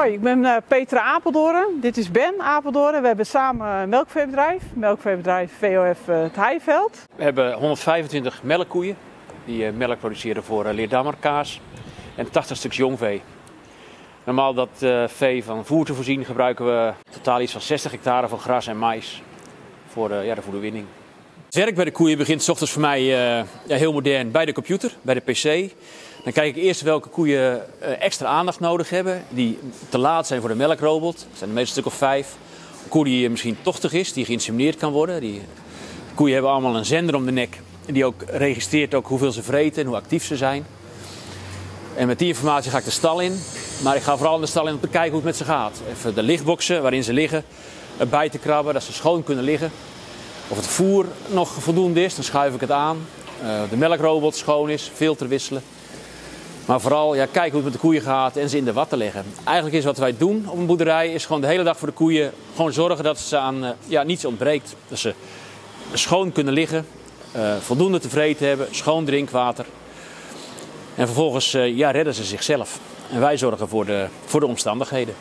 Hoi, ik ben Petra Apeldoorn. Dit is Ben Apeldoorn. We hebben samen een melkveebedrijf VOF het Heiveld. We hebben 125 melkkoeien die melk produceren voor Leerdammer kaas en 80 stuks jongvee. Normaal dat vee van voer te voorzien gebruiken we totaal iets van 60 hectare van gras en mais voor de voederwinning. Het werk bij de koeien begint 's ochtends voor mij heel modern bij de computer, bij de pc. Dan kijk ik eerst welke koeien extra aandacht nodig hebben, die te laat zijn voor de melkrobot. Dat zijn er meestal een stuk of 5. Een koe die misschien tochtig is, die geïnsemineerd kan worden. Die koeien hebben allemaal een zender om de nek die ook registreert hoeveel ze vreten en hoe actief ze zijn. En met die informatie ga ik de stal in. Maar ik ga vooral in de stal in om te kijken hoe het met ze gaat. Even de lichtboxen waarin ze liggen bij te krabben, dat ze schoon kunnen liggen. Of het voer nog voldoende is, dan schuif ik het aan. De melkrobot schoon is, filter wisselen. Maar vooral kijken hoe het met de koeien gaat en ze in de watten leggen. Eigenlijk is wat wij doen op een boerderij is gewoon de hele dag voor de koeien gewoon zorgen dat ze aan niets ontbreekt. Dat ze schoon kunnen liggen, voldoende te vreten hebben, schoon drinkwater. En vervolgens redden ze zichzelf. En wij zorgen voor de omstandigheden.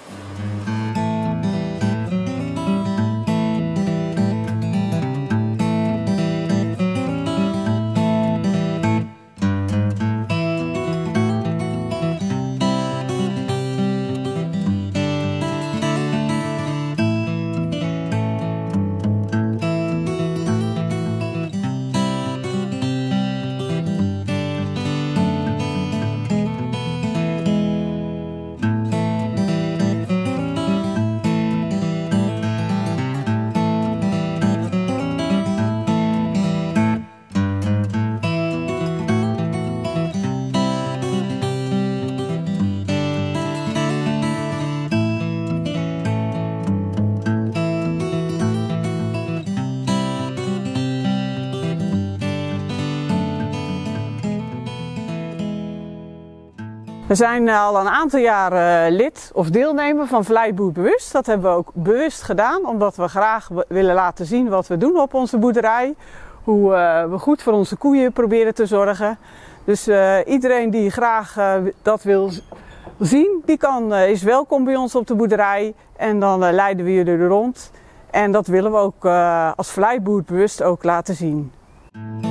We zijn al een aantal jaar lid of deelnemer van Vlijt Boer Bewust. Dat hebben we ook bewust gedaan, omdat we graag willen laten zien wat we doen op onze boerderij. Hoe we goed voor onze koeien proberen te zorgen. Dus iedereen die graag dat wil zien, die is welkom bij ons op de boerderij. En dan leiden we jullie er rond. En dat willen we ook als Vlijt Boer Bewust ook laten zien.